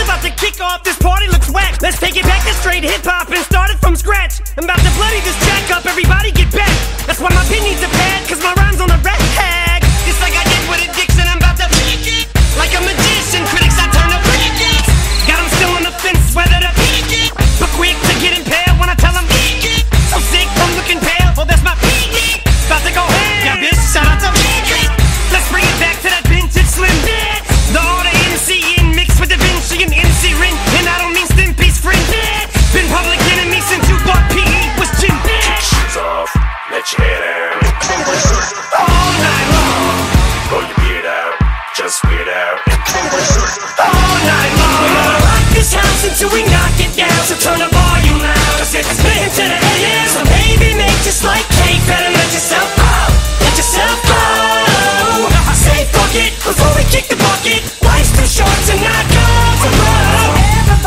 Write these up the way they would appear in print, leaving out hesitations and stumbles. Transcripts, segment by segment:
about to kick off, this party looks whack. Let's take it back to straight hip-hop and start it from scratch. I'm about to bloody this track up, everybody get back. That's why my pen needs a pad, cause my rhyme's on the rag. It's like I did with addiction, I'm about to peak it. Like a magician, critics I turn up peak it. Got them still on the fence, whether to peak it. But quick to get impaled when I tell them peak it. So sick from looking pale, oh that's my peak it. About to go ham, yeah bitch, shout out to peak it. Let's bring it back to that vintage slim bitch. The order MC in mixed with Da Vinci and MC Rin. And I don't mean Stimpy's friend bitch. Been public enemy since you thought PE was gym bitch. Kick your shoes off, let your hair down. All night long, Pull your beard out, just weird out. all night long. We're gonna rock this house until we knock it down. So turn the volume loud, cause it's spitting to the AM. So baby make just like cake, better let yourself go. Let yourself go. I say fuck it, before we kick the bucket. Life's too short to not go for broke.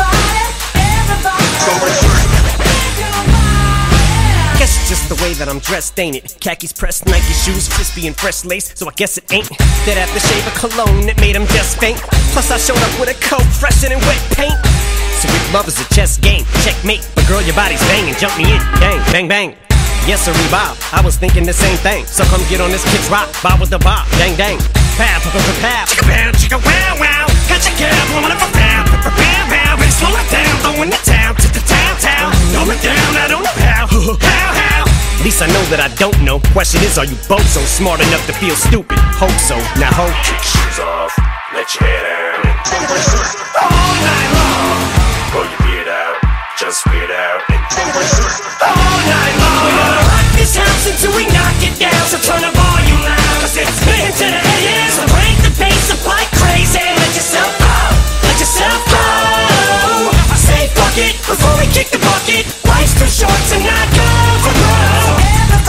Guess it's just the way that I'm dressed, ain't it? Khakis pressed, Nike shoes, crispy and fresh lace. So I guess it ain't that aftershave of cologne that made him just faint. Plus I showed up with a coat fresher than wet paint. So if love is a chess game, checkmate. But girl, your body's banging, jump me in, bang, bang, bang. Yes sir, Bob, I was thinking the same thing. So come get on this kid's rock, bob with the bob, dang dang. Pow, pow, pow, pow, chicka pow, chicka wow, wow. Got your girl blowing up a pow, pow, pow, pow. Better slow it down, throwing it down to the town, town. Throw it down, I don't know how, how. At least I know that I don't know. Question is, are you both so smart enough to feel stupid? Hope so, now hope. Kick your shoes off, let your hair down. All night long, Pull your beard out, just weird out. all night long. We're gonna rock this house until we knock it down. So turn the volume loud, cause it's spitting to the AM. So break the bass up like crazy. Let yourself go, let yourself go. I say fuck it, before we kick the bucket. Life's too short to not go for broke.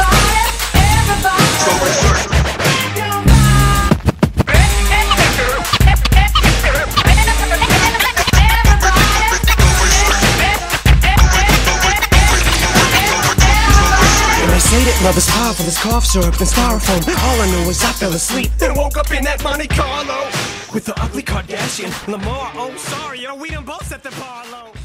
Say that love is powerful as cough syrup and styrofoam. All I know is I fell asleep, then woke up in that Monte Carlo with the ugly Kardashian, Lamar. Oh sorry, yo, we done both set the bar low.